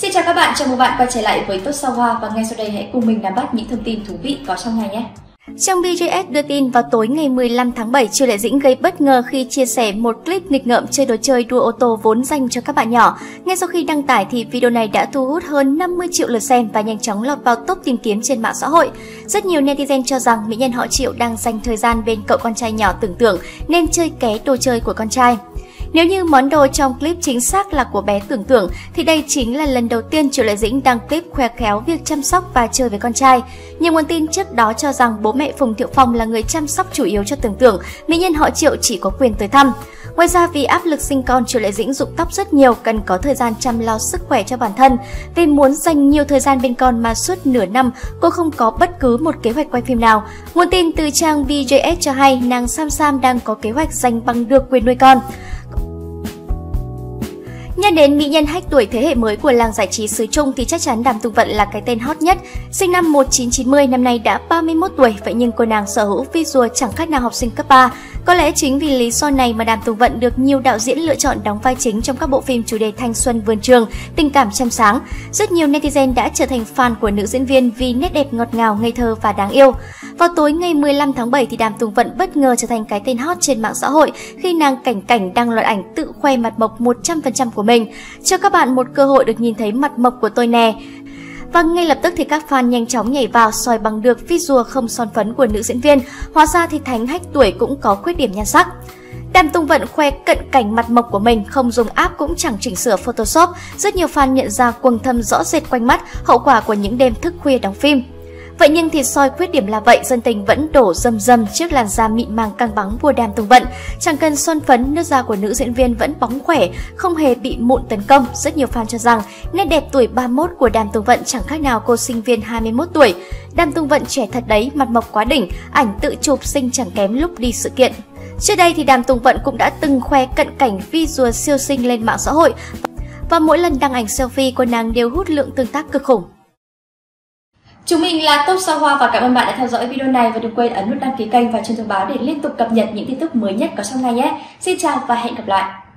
Xin chào các bạn, chào mừng bạn quay trở lại với Top Sao Hoa và ngay sau đây hãy cùng mình nắm bắt những thông tin thú vị có trong ngày nhé. Trong BJS đưa tin vào tối ngày 15 tháng 7, Triệu Lệ Dĩnh gây bất ngờ khi chia sẻ một clip nghịch ngợm chơi đồ chơi đua ô tô vốn dành cho các bạn nhỏ. Ngay sau khi đăng tải thì video này đã thu hút hơn 50 triệu lượt xem và nhanh chóng lọt vào top tìm kiếm trên mạng xã hội. Rất nhiều netizen cho rằng mỹ nhân họ Triệu đang dành thời gian bên cậu con trai nhỏ tưởng tượng nên chơi ké đồ chơi của con trai. Nếu như món đồ trong clip chính xác là của bé Tưởng Tưởng thì đây chính là lần đầu tiên Triệu Lệ Dĩnh đăng clip khoe khéo việc chăm sóc và chơi với con trai. Nhiều nguồn tin trước đó cho rằng bố mẹ Phùng Thiệu Phong là người chăm sóc chủ yếu cho Tưởng Tưởng, mỹ nhân họ Triệu chỉ có quyền tới thăm. Ngoài ra vì áp lực sinh con, Triệu Lệ Dĩnh rụng tóc rất nhiều, cần có thời gian chăm lo sức khỏe cho bản thân. Vì muốn dành nhiều thời gian bên con mà suốt nửa năm cô không có bất cứ một kế hoạch quay phim nào. Nguồn tin từ trang BJS cho hay nàng Sam Sam đang có kế hoạch giành bằng được quyền nuôi con. Nhắc đến mỹ nhân hack tuổi thế hệ mới của làng giải trí xứ Trung thì chắc chắn Đàm Tùng Vận là cái tên hot nhất. Sinh năm 1990, năm nay đã 31 tuổi, vậy nhưng cô nàng sở hữu visual chẳng khác nào học sinh cấp 3. Có lẽ chính vì lý do này mà Đàm Tùng Vận được nhiều đạo diễn lựa chọn đóng vai chính trong các bộ phim chủ đề thanh xuân vườn trường, tình cảm trong sáng. Rất nhiều netizen đã trở thành fan của nữ diễn viên vì nét đẹp ngọt ngào, ngây thơ và đáng yêu. Vào tối ngày 15 tháng 7 thì Đàm Tùng Vận bất ngờ trở thành cái tên hot trên mạng xã hội khi nàng Cảnh Cảnh đăng loạt ảnh tự khoe mặt mộc 100% của mình. Cho các bạn một cơ hội được nhìn thấy mặt mộc của tôi nè. Và ngay lập tức thì các fan nhanh chóng nhảy vào soi bằng được visual không son phấn của nữ diễn viên. Hóa ra thì thánh hack tuổi cũng có khuyết điểm nhan sắc. Đàm Tùng Vận khoe cận cảnh mặt mộc của mình, không dùng app cũng chẳng chỉnh sửa Photoshop. Rất nhiều fan nhận ra quầng thâm rõ rệt quanh mắt, hậu quả của những đêm thức khuya đóng phim. Vậy nhưng thì soi khuyết điểm là vậy, dân tình vẫn đổ rầm rầm trước làn da mịn màng căng bóng của Đàm Tùng Vận. Chẳng cần son phấn, nước da của nữ diễn viên vẫn bóng khỏe, không hề bị mụn tấn công. Rất nhiều fan cho rằng nét đẹp tuổi 31 của Đàm Tùng Vận chẳng khác nào cô sinh viên 21 tuổi. Đàm Tùng Vận trẻ thật đấy, mặt mộc quá đỉnh, ảnh tự chụp xinh chẳng kém lúc đi sự kiện. Trước đây thì Đàm Tùng Vận cũng đã từng khoe cận cảnh visual siêu xinh lên mạng xã hội. Và mỗi lần đăng ảnh selfie, cô nàng đều hút lượng tương tác cực khủng. Chúng mình là Top Sao Hoa và cảm ơn bạn đã theo dõi video này và đừng quên ấn nút đăng ký kênh và chuông thông báo để liên tục cập nhật những tin tức mới nhất có trong ngày nhé. Xin chào và hẹn gặp lại.